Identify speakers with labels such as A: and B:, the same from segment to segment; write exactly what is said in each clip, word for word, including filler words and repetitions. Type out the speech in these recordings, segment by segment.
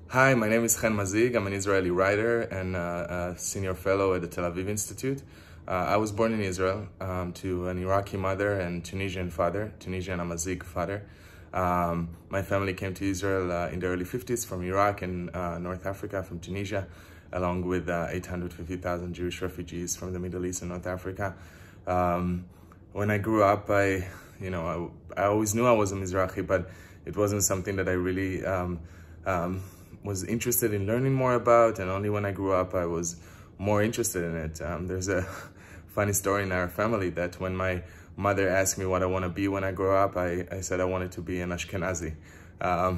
A: Hi, my name is Hen Mazzig. I'm an Israeli writer and uh, a senior fellow at the Tel Aviv Institute. Uh, I was born in Israel um, to an Iraqi mother and Tunisian father, Tunisian Mazzig father. Um, my family came to Israel uh, in the early fifties from Iraq and uh, North Africa, from Tunisia, along with uh, eight hundred fifty thousand Jewish refugees from the Middle East and North Africa. Um, when I grew up, I, you know, I, I always knew I was a Mizrahi, but it wasn't something that I really um, um, was interested in learning more about, and only when I grew up I was more interested in it. Um, there's a funny story in our family that when my mother asked me what I want to be when I grow up, I, I said I wanted to be an Ashkenazi. Um,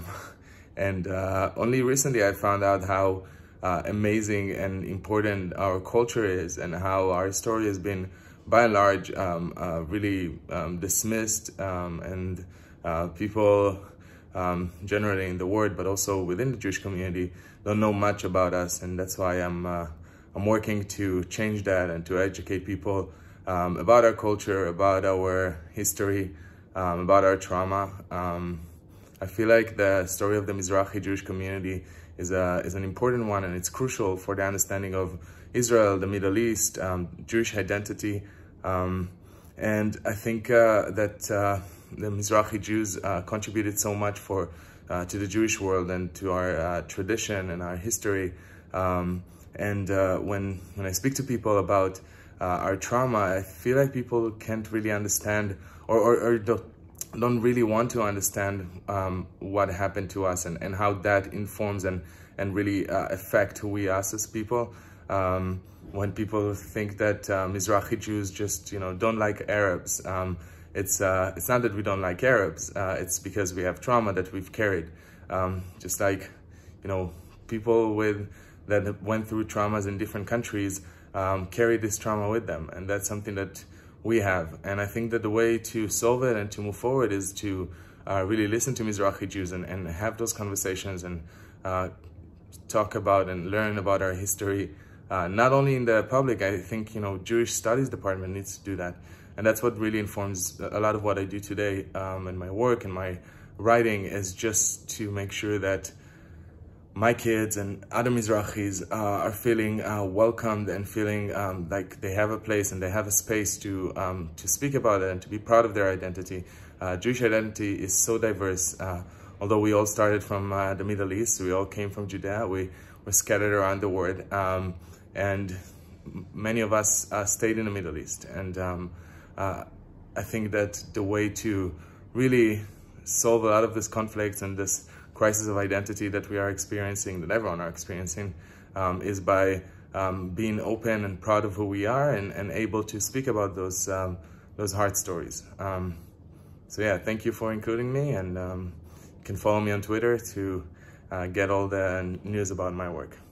A: and uh, only recently I found out how uh, amazing and important our culture is, and how our story has been, by and large, um, uh, really um, dismissed, um, and uh, people Um, generally in the world, but also within the Jewish community, don't know much about us. And that's why I'm, uh, I'm working to change that and to educate people um, about our culture, about our history, um, about our trauma. Um, I feel like the story of the Mizrahi Jewish community is, a, is an important one, and it's crucial for the understanding of Israel, the Middle East, um, Jewish identity. Um, and I think uh, that uh, the Mizrahi Jews uh, contributed so much for uh, to the Jewish world and to our uh, tradition and our history. Um, and uh, when when I speak to people about uh, our trauma, I feel like people can't really understand, or, or, or don't, don't really want to understand um, what happened to us, and, and how that informs and, and really uh, affect who we are as people. Um, when people think that uh, Mizrahi Jews just, you know, don't like Arabs, um, It's, uh, it's not that we don't like Arabs, uh, it's because we have trauma that we've carried. Um, just like, you know, people with, that went through traumas in different countries um, carry this trauma with them. And that's something that we have. And I think that the way to solve it and to move forward is to uh, really listen to Mizrahi Jews and, and have those conversations and uh, talk about and learn about our history. Uh, not only in the public, I think, you know, Jewish Studies Department needs to do that. And that's what really informs a lot of what I do today, um, and my work and my writing, is just to make sure that my kids and other Mizrahis uh, are feeling uh, welcomed and feeling um, like they have a place and they have a space to, um, to speak about it and to be proud of their identity. Uh, Jewish identity is so diverse. Uh, although we all started from uh, the Middle East, we all came from Judea, we were scattered around the world. Um, and many of us uh, stayed in the Middle East. And um, Uh, I think that the way to really solve a lot of this conflicts and this crisis of identity that we are experiencing, that everyone are experiencing, um, is by um, being open and proud of who we are, and, and able to speak about those, um, those hard stories. Um, so yeah, thank you for including me, and um, you can follow me on Twitter to uh, get all the news about my work.